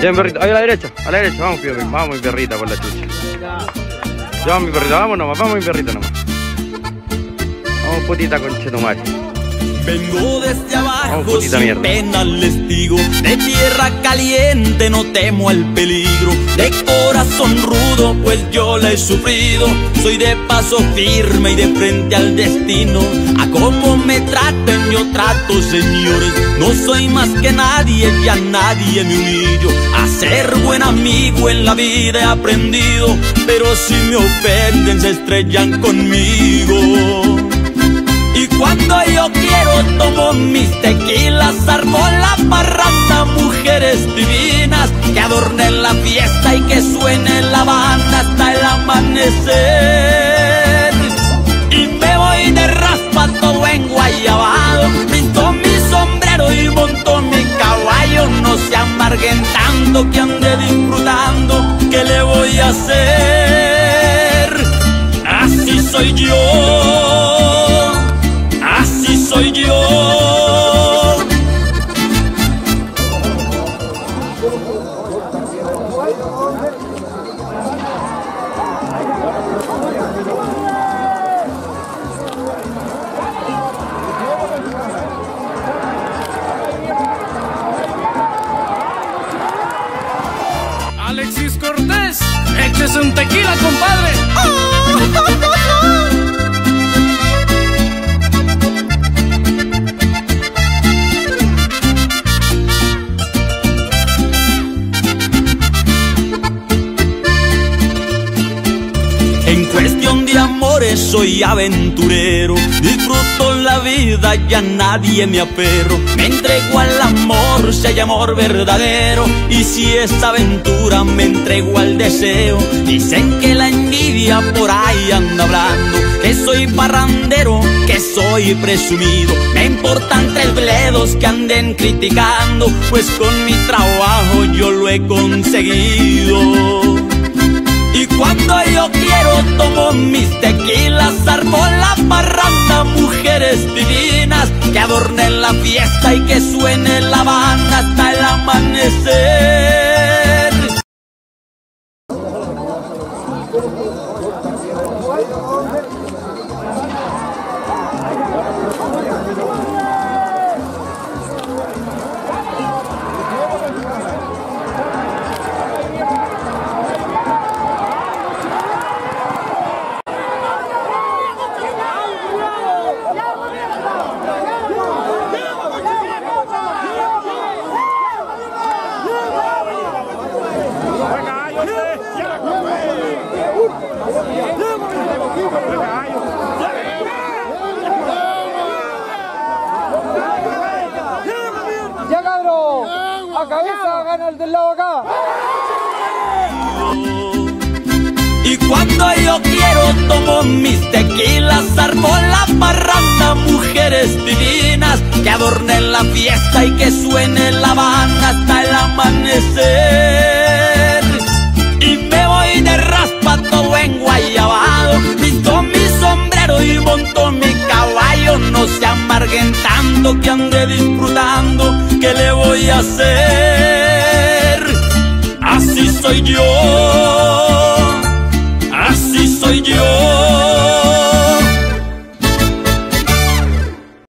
Ven, perrito, ahí a la derecha, vamos, vamos mi perrita por la chucha. Ya, mi perrita, vamos mi perrita nomás. Vamos, putita conchetumare. Vengo desde abajo, oh, sin mierda. pena les digo, de tierra caliente no temo el peligro, de corazón rudo pues yo la he sufrido, soy de paso firme y de frente al destino, a cómo me traten yo trato, señores, no soy más que nadie y a nadie me humillo, a ser buen amigo en la vida he aprendido, pero si me ofenden se estrellan conmigo. Y cuando yo quiero tomo mis tequilas, armo la parranda, mujeres divinas que adornen la fiesta y que suene la banda hasta el amanecer. Y me voy de raspa todo enguayabado, pinto mi sombrero y monto mi caballo, no se amarguen tanto que ande disfrutando, ¿qué le voy a hacer? Así soy yo. Así soy yo. Alexis Cortés, échese un tequila, compadre. En cuestión de amores soy aventurero, disfruto la vida y a nadie me aferro, me entrego al amor si hay amor verdadero, y si es aventura me entrego al deseo. Dicen que la envidia por ahí anda hablando, que soy parrandero, que soy presumido, me importan tres bledos que anden criticando, pues con mi trabajo yo lo he conseguido. Y cuando yo quiero tomo mis tequilas, armo la parranda, mujeres divinas que adornen la fiesta y que suene la banda hasta el amanecer. ¡Ya, cabrón! ¡A cabeza gana el del lado acá! Y cuando yo quiero tomo mis tequilas, armo la parranda, mujeres divinas que adornen la fiesta y que suene la banda hasta el amanecer. Y me voy de raspa todo enguayabado, pinto mi sombrero y monto mi caballo, no se amarguen tanto que ande disfrutando, ¿qué le voy a hacer? Así soy yo. Así soy yo.